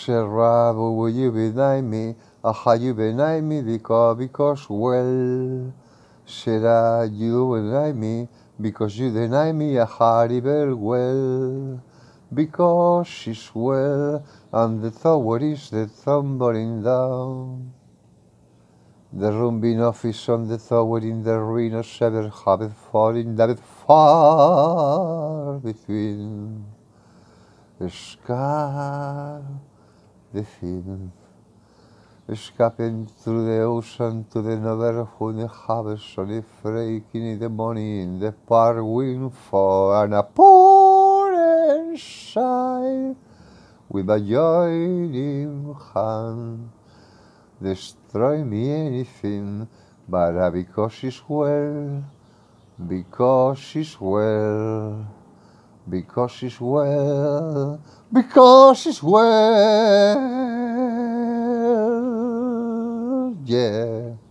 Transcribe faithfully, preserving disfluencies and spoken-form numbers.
Sherrabu, will you be me? Aha, you be me because, because, well. Shera, you will me because you deny me a horrible well. Because she's well, and the tower is the tumbling down. The room being office on the tower in the ruins ever have fallen that far between the sky, the film, escaping through the ocean to the neighborhood harvest on the breaking in the morning in the park wind for and a poor inside with a joining hand. Destroy me anything, but uh, because she's well, because she's well, because she's well, because she's well, yeah.